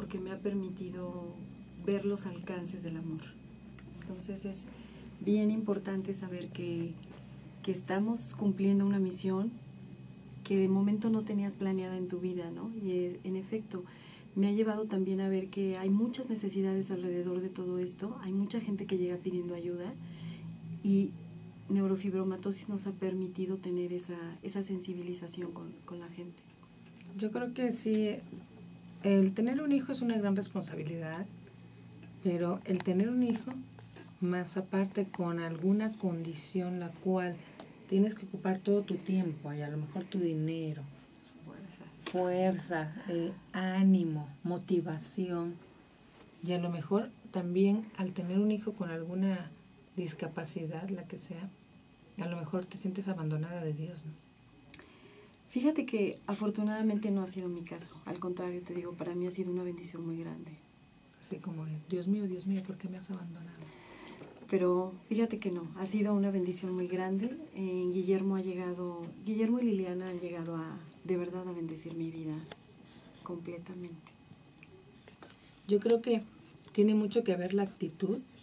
porque me ha permitido ver los alcances del amor. Entonces es bien importante saber que estamos cumpliendo una misión que de momento no tenías planeada en tu vida, ¿no? Y en efecto, me ha llevado también a ver que hay muchas necesidades alrededor de todo esto, hay mucha gente que llega pidiendo ayuda y neurofibromatosis nos ha permitido tener esa sensibilización con la gente. Yo creo que sí, el tener un hijo es una gran responsabilidad, pero el tener un hijo, más aparte con alguna condición la cual tienes que ocupar todo tu tiempo y a lo mejor tu dinero, fuerzas, ánimo, motivación, y a lo mejor también al tener un hijo con alguna discapacidad, la que sea, a lo mejor te sientes abandonada de Dios, ¿no? Fíjate que afortunadamente no ha sido mi caso, al contrario, te digo, para mí ha sido una bendición muy grande. Así como, Dios mío, ¿por qué me has abandonado? Pero fíjate que no, ha sido una bendición muy grande. Guillermo y Liliana han llegado de verdad a bendecir mi vida completamente. Yo creo que tiene mucho que ver la actitud